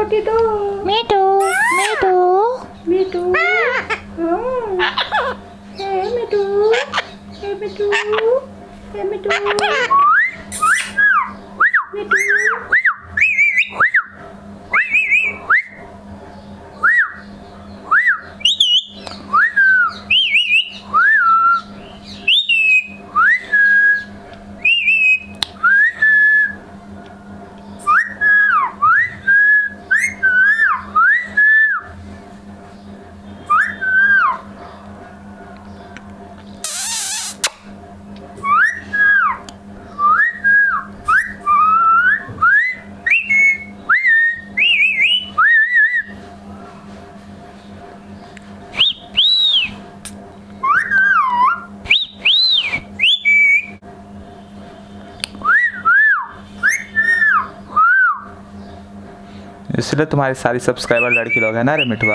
रोटी दो। मिठू मिठू मिठू हे मिठू हे मिठू हे मिठू मिठू। इसलिए तुम्हारी सारी सब्सक्राइबर लड़की लोग हैं ना रे Mithua.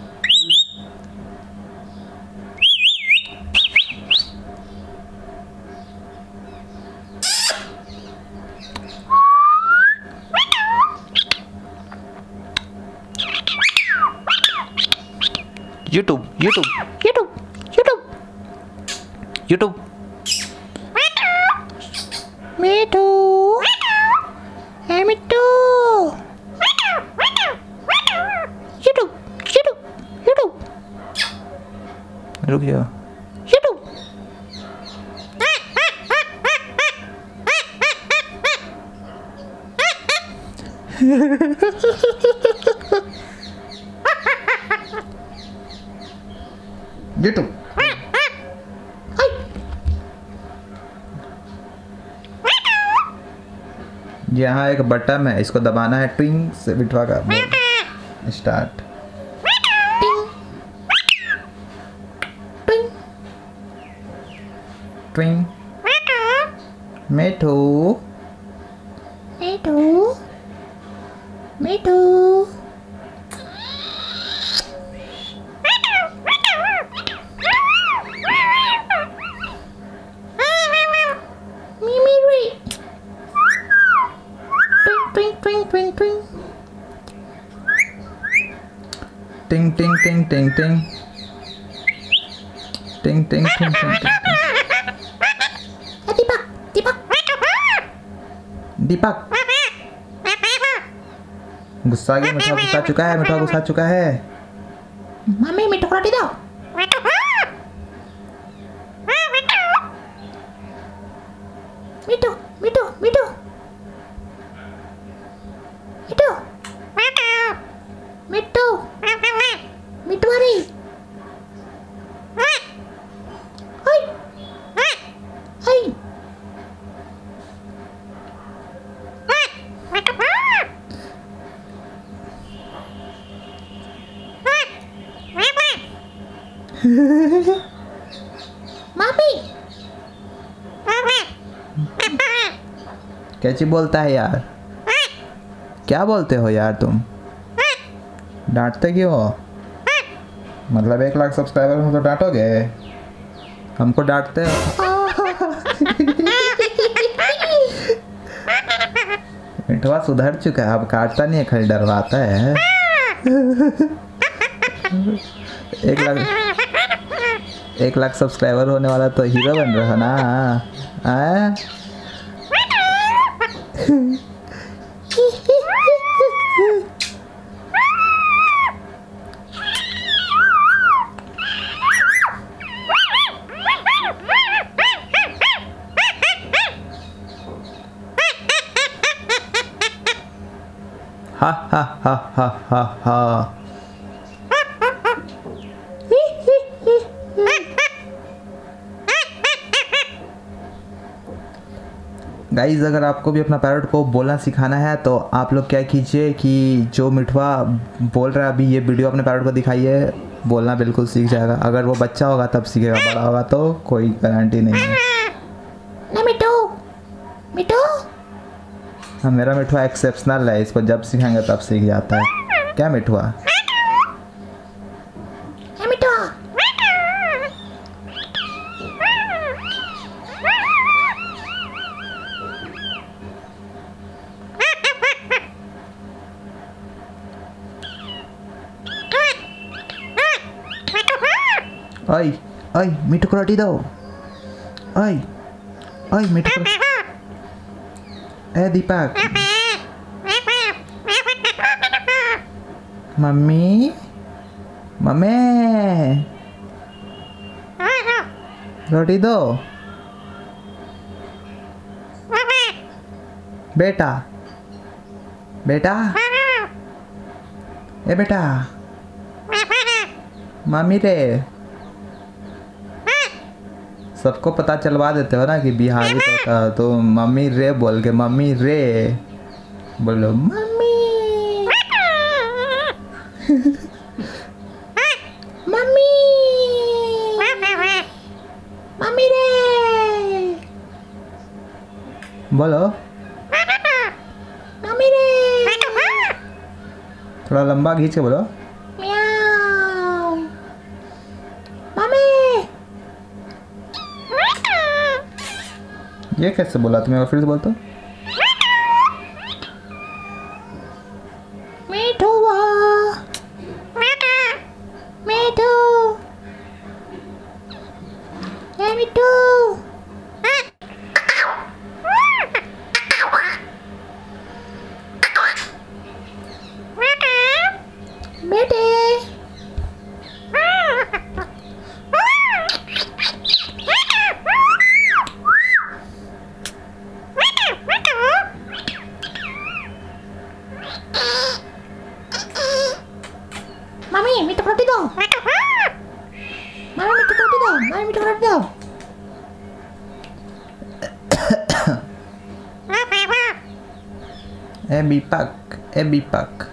YouTube YouTube YouTube YouTube YouTube. Mithu हे मिठू यूट्यूब यूट्यूब यूट्यूब रुक जाओ। यूट्यूब। यूट्यूब। यहाँ एक बटन है, इसको दबाना है, ट्विंग से बिठवा का स्टार्ट। ट्विंग मिठू मिठू मिठू मिमी ट्विंग ट्विंग ट्विंग ट्विंग टिंग टिंग टिंग टिंग टिंग टिंग टिंग टिंग टिंग। दीपक दीपक दीपक गुस्सा गया। मिठुआ गुस्सा चुका है, मिठुआ गुस्सा चुका है। मम्मी मिठू को रोटी दो। मिठू मिठू मिठू मिठू मिठू मिठू हरी हाय हाय मम्मी कैची बोलता है यार? क्या बोलते हो यार तुम? डांटते क्यों हो? मतलब 1 लाख सब्सक्राइबर में तो डांटोगे? हमको डांटते हो? मिठुआ सुधर चुका है, अब काटता नहीं है, खाली डरवाता है। 1 लाख सब्सक्राइबर होने वाला तो हीरो बन रहा ना। हाँ? हा हा हा हा हा हा। गाइज अगर आपको भी अपना पैरट को बोलना सिखाना है तो आप लोग क्या कीजिए कि जो मिठुआ बोल रहा है अभी ये वीडियो अपने पैरट को दिखाइए, बोलना बिल्कुल सीख जाएगा। अगर वो बच्चा होगा तब सीखेगा, बड़ा होगा तो कोई गारंटी नहीं है ना। मिठू मिठू हाँ, मेरा मिठुआ एक्सेप्शनल है, इसको जब सिखाएंगे तब सीख जाता है। क्या मिठुआ? ओए ओए मिठू को रोटी दो। ओए ओए मिठू को। ए दीपक। मम्मी मम्मी रोटी दो। बेटा बेटा ए बेटा मम्मी रे। सबको पता चलवा देते हो ना कि बिहारी तो मम्मी रे बोल के मम्मी रे बोलो मम्मी। मम्मी मम्मी रे बोलो मम्मी रे थोड़ा लंबा खींच के बोलो। म्याऊ मम्मी ये कैसे बोला तुम्हें? फिर से बोल तो। मिठू मिठू ए मिठू बेटे मम्मी मिठू को रोटी दो। मम्मी मिठू को रोटी दो। मम्मी मिठू को रोटी दो। ए दीपक ए दीपक।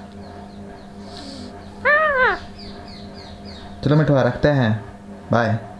चलो मिठुआ रखते हैं, बाय।